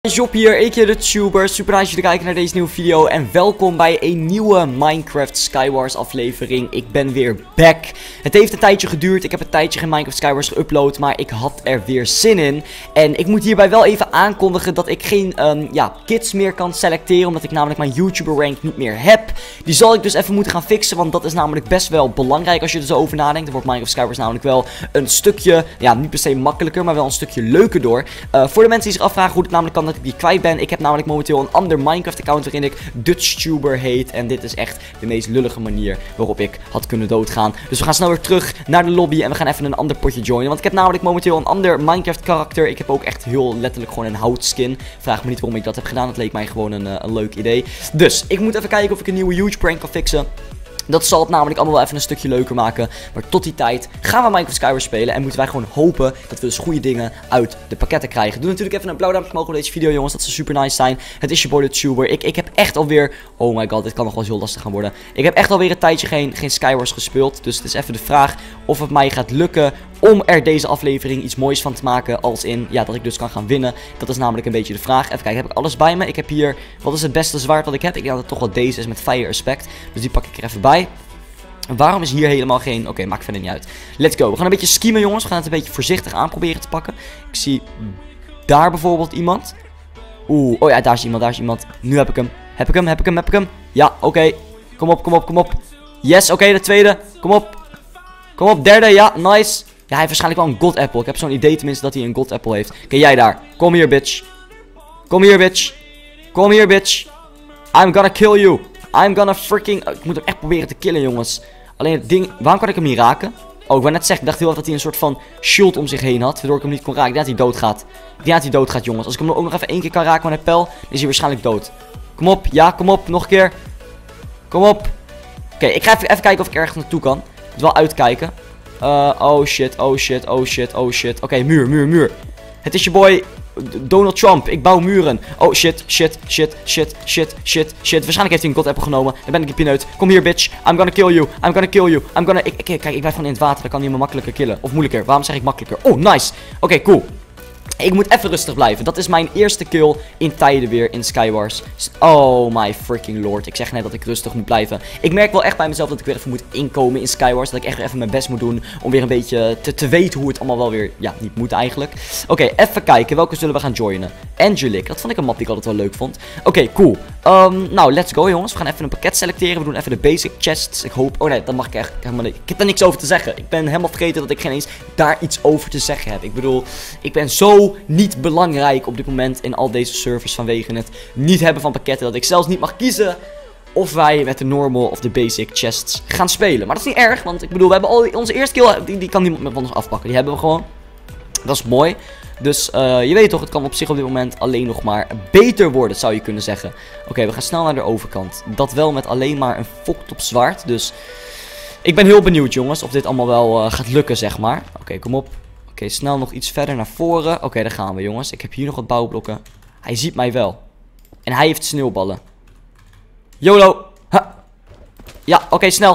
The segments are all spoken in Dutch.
Job hier, de tuber. Super nice jullie kijken naar deze nieuwe video. En welkom bij een nieuwe Minecraft Skywars aflevering. Ik ben weer back. Het heeft een tijdje geduurd. Ik heb een tijdje geen Minecraft Skywars geüpload. Maar ik had er weer zin in. En ik moet hierbij wel even aankondigen dat ik geen kits meer kan selecteren. Omdat ik namelijk mijn YouTuber rank niet meer heb. Die zal ik dus even moeten gaan fixen. Want dat is namelijk best wel belangrijk als je er zo over nadenkt. Dan wordt Minecraft Skywars namelijk wel een stukje, ja, niet per se makkelijker, maar wel een stukje leuker door. Voor de mensen die zich afvragen hoe het namelijk kan dat ik die kwijt ben. Ik heb namelijk momenteel een ander Minecraft account waarin ik DutchTuber heet. En dit is echt de meest lullige manier waarop ik had kunnen doodgaan. Dus we gaan snel weer terug naar de lobby en we gaan even een ander potje joinen. Want ik heb namelijk momenteel een ander Minecraft karakter. Ik heb ook echt heel letterlijk gewoon een houtskin. Vraag me niet waarom ik dat heb gedaan. Het leek mij gewoon een leuk idee. Dus ik moet even kijken of ik een nieuwe huge prank kan fixen. Dat zal het namelijk allemaal wel even een stukje leuker maken. Maar tot die tijd gaan we Minecraft Skywars spelen. En moeten wij gewoon hopen dat we dus goede dingen uit de pakketten krijgen. Doe natuurlijk even een blauw duimpje omhoog op deze video, jongens. Dat zou super nice zijn. Het is je boy de tuber. Ik heb echt alweer... Oh my god, dit kan nog wel eens heel lastig gaan worden. Ik heb echt alweer een tijdje geen Skywars gespeeld. Dus het is even de vraag of het mij gaat lukken om er deze aflevering iets moois van te maken. Als in, ja, dat ik dus kan gaan winnen. Dat is namelijk een beetje de vraag. Even kijken, heb ik alles bij me? Ik heb hier, wat is het beste zwaard wat ik heb? Ik denk dat het toch wel deze is met fire respect. Dus die pak ik er even bij. Waarom is hier helemaal geen... Oké, maakt verder niet uit. Let's go. We gaan een beetje skiemen, jongens. We gaan het een beetje voorzichtig aan proberen te pakken. Ik zie daar bijvoorbeeld iemand. Oeh, oh ja, daar is iemand, daar is iemand. Nu heb ik hem. Heb ik hem? Ja, oké. Kom op. Yes, oké, de tweede. Kom op, derde, ja, nice. Ja, hij heeft waarschijnlijk wel een god apple. Ik heb zo'n idee tenminste dat hij een god apple heeft. Oké, jij daar. Kom hier, bitch. I'm gonna kill you. I'm gonna freaking... Ik moet hem echt proberen te killen, jongens. Alleen het ding... Waarom kan ik hem niet raken? Oh, ik wou net zeggen, ik dacht heel erg dat hij een soort van shield om zich heen had. Waardoor ik hem niet kon raken. Ik denk dat hij doodgaat. Jongens. Als ik hem ook nog even één keer kan raken met een pijl, dan is hij waarschijnlijk dood. Kom op, ja, kom op. Nog een keer. Kom op. Oké, ik ga even kijken of ik ergens naartoe kan. Ik moet wel uitkijken. Oh shit. Oké, muur. Het is je boy... Donald Trump, ik bouw muren. Oh shit. Waarschijnlijk heeft hij een god apple genomen. Dan ben ik een pineut. Kom hier, bitch. I'm gonna kill you. Kijk, ik blijf gewoon in het water. Dan kan hij me makkelijker killen. Of moeilijker. Waarom zeg ik makkelijker? Oh, nice. Oké, cool. Ik moet even rustig blijven. Dat is mijn eerste kill in tijden weer in Skywars. Oh my freaking lord. Ik zeg net dat ik rustig moet blijven. Ik merk wel echt bij mezelf dat ik weer even moet inkomen in Skywars. Dat ik echt even mijn best moet doen om weer een beetje te weten hoe het allemaal wel weer... Ja, niet moet eigenlijk. Oké, even kijken. Welke zullen we gaan joinen? Angelic. Dat vond ik een map die ik altijd wel leuk vond. Oké, cool. Nou, let's go, jongens. We gaan even een pakket selecteren. We doen even de basic chests. Ik hoop... Oh nee, dat mag ik echt helemaal niet. Ik heb daar niks over te zeggen. Ik ben helemaal vergeten dat ik geen eens daar iets over te zeggen heb. Ik bedoel, ik ben zo niet belangrijk op dit moment in al deze servers vanwege het niet hebben van pakketten, dat ik zelfs niet mag kiezen of wij met de normal of de basic chests gaan spelen. Maar dat is niet erg, want ik bedoel, we hebben onze eerste kill, die kan niemand met ons afpakken. Die hebben we gewoon. Dat is mooi. Dus je weet toch, het kan op zich op dit moment alleen nog maar beter worden, zou je kunnen zeggen. Oké, we gaan snel naar de overkant. Dat wel met alleen maar een fokt op zwaard. Dus ik ben heel benieuwd, jongens, of dit allemaal wel gaat lukken, zeg maar. Oké, kom op. Oké, snel nog iets verder naar voren. Oké, daar gaan we, jongens. Ik heb hier nog wat bouwblokken. Hij ziet mij wel. En hij heeft sneeuwballen. YOLO. Ha. Ja, oké, snel.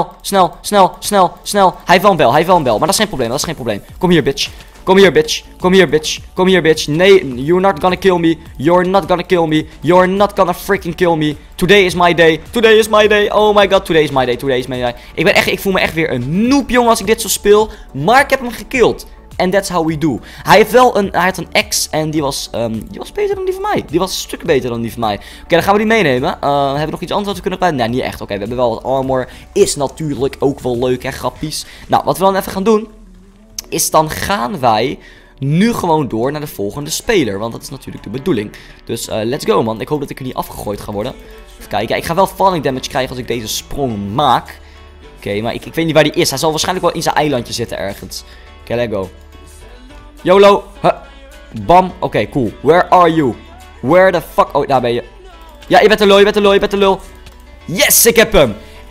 Hij heeft wel een bel. Maar dat is geen probleem. Kom hier, bitch. Nee, you're not gonna kill me. You're not gonna freaking kill me. Today is my day. Oh my god, today is my day. Ik voel me echt weer een noob, jongen, als ik dit zo speel. Maar ik heb hem gekilld. And that's how we do. Hij had een ex en die was beter dan die van mij. Die was een stuk beter dan die van mij. Oké, dan gaan we die meenemen. Hebben we nog iets anders wat we kunnen kwijt? Nee, niet echt. Oké, we hebben wel wat armor. Is natuurlijk ook wel leuk, hè, grappies. Nou, wat we dan even gaan doen, is dan gaan wij nu gewoon door naar de volgende speler. Want dat is natuurlijk de bedoeling. Dus let's go, man. Ik hoop dat ik er niet afgegooid ga worden. Even kijken. Ja, ik ga wel falling damage krijgen als ik deze sprong maak. Oké, maar ik weet niet waar die is. Hij zal waarschijnlijk wel in zijn eilandje zitten ergens. Oké, let's go. YOLO. Huh. Bam. Oké, cool. Where are you? Where the fuck... Oh, daar ben je. Ja, je bent een lul. Yes, ik heb hem.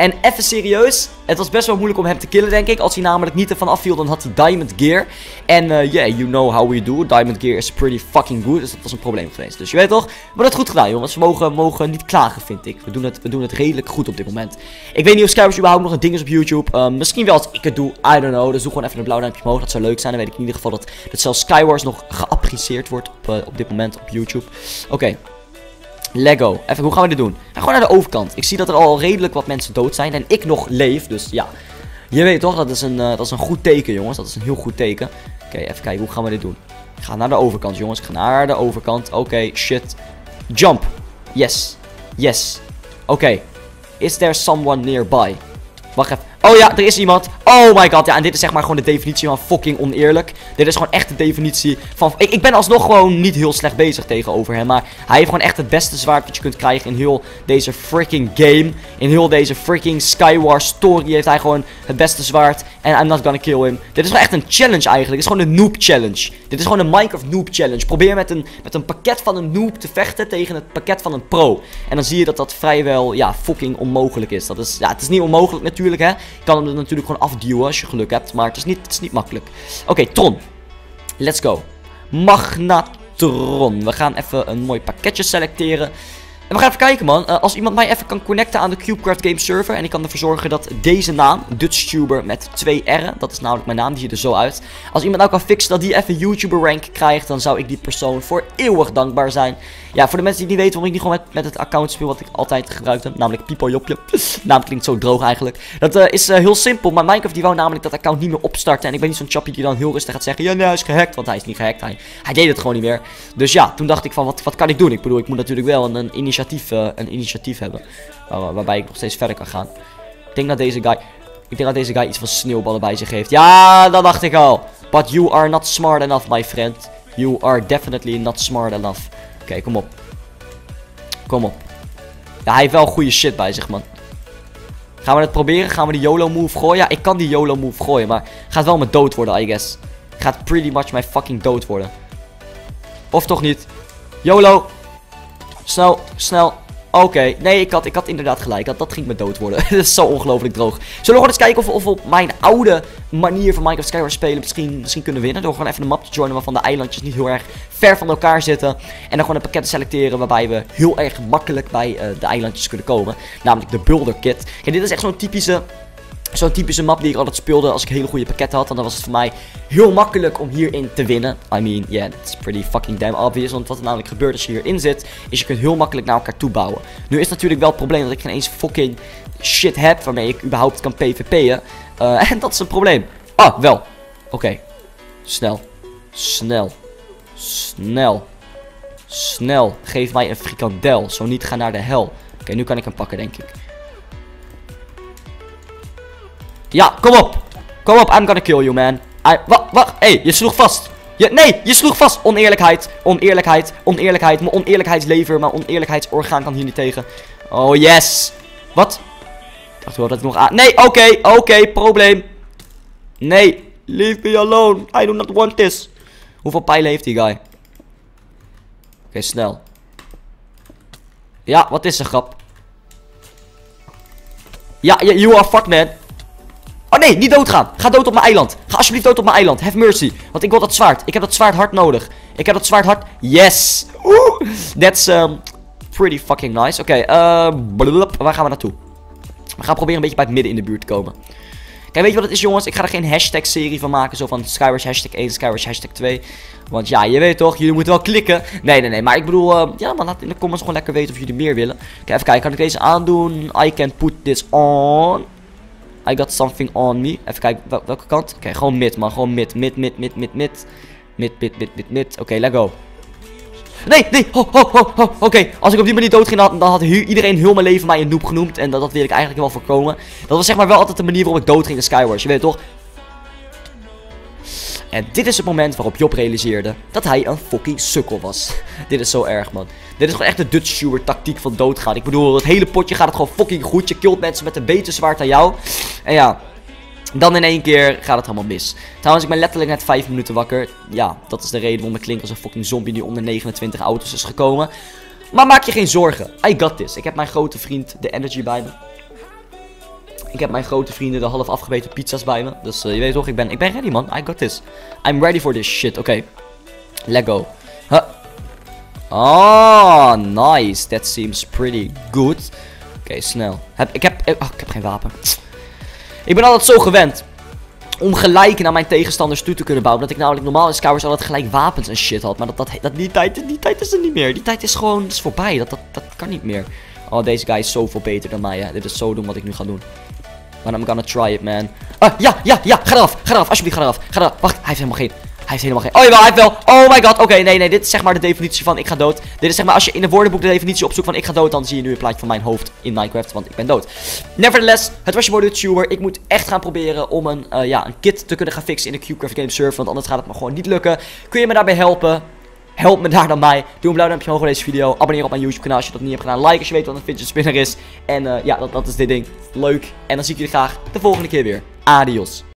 En even serieus, het was best wel moeilijk om hem te killen, denk ik. Als hij namelijk niet ervan afviel, dan had hij Diamond Gear. En yeah, you know how we do. Diamond Gear is pretty fucking good. Dus dat was een probleem geweest. Dus je weet toch, maar dat goed gedaan, jongens. We mogen niet klagen, vind ik. We doen het redelijk goed op dit moment. Ik weet niet of Skywars überhaupt nog een ding is op YouTube. Misschien wel als ik het doe, I don't know. Dus doe gewoon even een blauw duimpje omhoog. Dat zou leuk zijn. Dan weet ik in ieder geval dat zelfs Skywars nog geapprecieerd wordt op dit moment op YouTube. Oké. Lego. Even, hoe gaan we dit doen? Gewoon naar de overkant. Ik zie dat er al redelijk wat mensen dood zijn. En ik nog leef. Dus ja. Je weet toch, dat is een goed teken, jongens. Dat is een heel goed teken. Oké, even kijken. Hoe gaan we dit doen? Ik ga naar de overkant, jongens. Ik ga naar de overkant. Oké, shit. Jump. Yes. Yes. Oké. Is there someone nearby? Wacht even. Oh ja, er is iemand. Oh my god. Ja, en dit is zeg maar gewoon de definitie van fucking oneerlijk. Dit is gewoon echt de definitie van... Ik ben alsnog gewoon niet heel slecht bezig tegenover hem. Maar hij heeft gewoon echt het beste zwaard dat je kunt krijgen in heel deze freaking game. In heel deze freaking Skywars story heeft hij gewoon het beste zwaard. En I'm not gonna kill him. Dit is gewoon echt een challenge eigenlijk. Dit is gewoon een noob challenge. Dit is gewoon een Minecraft noob challenge. Probeer met een pakket van een noob te vechten tegen het pakket van een pro. En dan zie je dat dat vrijwel, ja, fucking onmogelijk is. Dat is, ja, het is niet onmogelijk natuurlijk, hè. Je kan hem er natuurlijk gewoon afduwen als je geluk hebt. Maar het is niet makkelijk. Oké, Tron. Let's go. Magnatron. We gaan even een mooi pakketje selecteren. En we gaan even kijken, man. Als iemand mij even kan connecten aan de CubeCraft Game server. En ik kan ervoor zorgen dat deze naam, DutchTuber met 2 R'en. Dat is namelijk mijn naam, die ziet er zo uit. Als iemand nou kan fixen dat die even YouTuber rank krijgt, dan zou ik die persoon voor eeuwig dankbaar zijn. Ja, voor de mensen die niet weten waarom ik niet gewoon met het account speel wat ik altijd gebruikt heb. Namelijk Pipo-Jopje. Naam klinkt zo droog eigenlijk. Dat is heel simpel. Maar Minecraft die wou namelijk dat account niet meer opstarten. En ik ben niet zo'n chappie die dan heel rustig gaat zeggen, ja, nee, hij is gehackt. Want hij is niet gehackt. Hij deed het gewoon niet meer. Dus ja, toen dacht ik van, wat kan ik doen? Ik bedoel, ik moet natuurlijk wel een initiatief hebben. Waarbij ik nog steeds verder kan gaan. Ik denk dat deze guy iets van sneeuwballen bij zich heeft. Ja, dat dacht ik al. But you are not smart enough, my friend. You are definitely not smart enough. Oké, kom op. Kom op. Ja, hij heeft wel goede shit bij zich, man. Gaan we het proberen? Gaan we die YOLO move gooien? Ja, ik kan die YOLO move gooien, maar gaat wel mijn dood worden, I guess. Gaat pretty much mijn fucking dood worden. Of toch niet? YOLO. Snel, snel. Oké, nee, ik had inderdaad gelijk. Dat ging me dood worden. Dat is zo ongelooflijk droog. Zullen we gewoon eens kijken of we op mijn oude manier van Minecraft Skywars spelen misschien kunnen winnen? Door gewoon even een map te joinen waarvan de eilandjes niet heel erg ver van elkaar zitten. En dan gewoon een pakket te selecteren waarbij we heel erg makkelijk bij de eilandjes kunnen komen. Namelijk de Builder Kit. Kijk, dit is echt zo'n typische map die ik altijd speelde als ik hele goede pakketten had. En dan was het voor mij heel makkelijk om hierin te winnen. I mean, yeah, it's pretty fucking damn obvious. Want wat er namelijk gebeurt als je hierin zit, is je kunt heel makkelijk naar elkaar toe bouwen. Nu is natuurlijk wel het probleem dat ik geen eens fucking shit heb waarmee ik überhaupt kan PvP'en. En dat is een probleem. Ah, wel. Oké. Snel. Snel. Snel. Snel. Geef mij een frikandel. Zo niet, ga naar de hel. Oké, nu kan ik hem pakken, denk ik. Ja, kom op. Kom op, I'm gonna kill you, man. Wacht, hey, je sloeg vast. Nee, je sloeg vast. Oneerlijkheid, oneerlijkheid, oneerlijkheid. Mijn oneerlijkheidslever, mijn oneerlijkheidsorgaan kan hier niet tegen. Oh, yes. Wat? Ik dacht wel dat ik nog aan... Nee, oké, probleem. Nee, leave me alone. I do not want this. Hoeveel pijlen heeft die guy? Oké, snel. Ja, wat is er, grap? Ja, you are fucked, man. Oh nee, niet doodgaan. Ga dood op mijn eiland. Ga alsjeblieft dood op mijn eiland. Have mercy. Want ik wil dat zwaard. Ik heb dat zwaard hard nodig. Ik heb dat zwaard hard... Yes. That's pretty fucking nice. Oké, waar gaan we naartoe? We gaan proberen een beetje bij het midden in de buurt te komen. Kijk, weet je wat het is, jongens? Ik ga er geen hashtag serie van maken. Zo van Skywars hashtag 1, Skywars hashtag 2. Want ja, je weet toch, jullie moeten wel klikken. Nee. Maar ik bedoel, ja, maar laat in de comments gewoon lekker weten of jullie meer willen. Kijk, even kijken. Kan ik deze aandoen? I can put this on. I got something on me. Even kijken, welke kant? Oké, gewoon mid, man. Gewoon mid. Mid. Oké, let's go. Nee. Oké, als ik op die manier dood ging, dan had iedereen heel mijn leven mij een noob genoemd. En dat wil ik eigenlijk wel voorkomen. Dat was zeg maar wel altijd de manier waarop ik dood ging in Skywars. Je weet toch? En dit is het moment waarop Job realiseerde dat hij een fucking sukkel was. Dit is zo erg, man. Dit is gewoon echt de DutchTuber tactiek van doodgaan. Ik bedoel, het hele potje gaat het gewoon fucking goed. Je killt mensen met een beter zwaard dan jou. En ja, dan in één keer gaat het allemaal mis. Trouwens, ik ben letterlijk net 5 minuten wakker. Ja, dat is de reden waarom ik klink als een fucking zombie die onder 29 auto's is gekomen. Maar maak je geen zorgen. I got this. Ik heb mijn grote vriend, de Energy, bij me. Ik heb mijn grote vrienden de half afgebeten pizza's bij me. Dus je weet toch, ik ben ready, man. I got this. I'm ready for this shit. Oké. Let go. Huh. Oh, nice. That seems pretty good. Oké, snel. Ik heb geen wapen. Ik ben altijd zo gewend om gelijk naar mijn tegenstanders toe te kunnen bouwen. Dat ik namelijk normaal in Skywars altijd gelijk wapens en shit had. Maar die tijd is er niet meer. Die tijd is gewoon voorbij. Dat kan niet meer. Oh, deze guy is zoveel beter dan mij. Hè. Dit is zo dom wat ik nu ga doen. Maar I'm gonna try it, man. Ja. Ga eraf. Alsjeblieft, ga eraf. Wacht, hij heeft helemaal geen. Oh, jawel, hij heeft wel. Oh my god. Oké, nee. Dit is zeg maar de definitie van ik ga dood. Dit is zeg maar als je in een woordenboek de definitie opzoekt van ik ga dood. Dan zie je nu een plaatje van mijn hoofd in Minecraft. Want ik ben dood. Nevertheless, het was je boy de YouTuber. Ik moet echt gaan proberen om een kit te kunnen gaan fixen in de CubeCraft Game server. Want anders gaat het me gewoon niet lukken. Kun je me daarbij helpen? Help me daar dan bij. Doe een blauw duimpje omhoog voor deze video. Abonneer op mijn YouTube kanaal als je dat niet hebt gedaan. Like als je weet wat een fidget spinner is. En ja, dat is dit ding. Leuk. En dan zie ik jullie graag de volgende keer weer. Adios.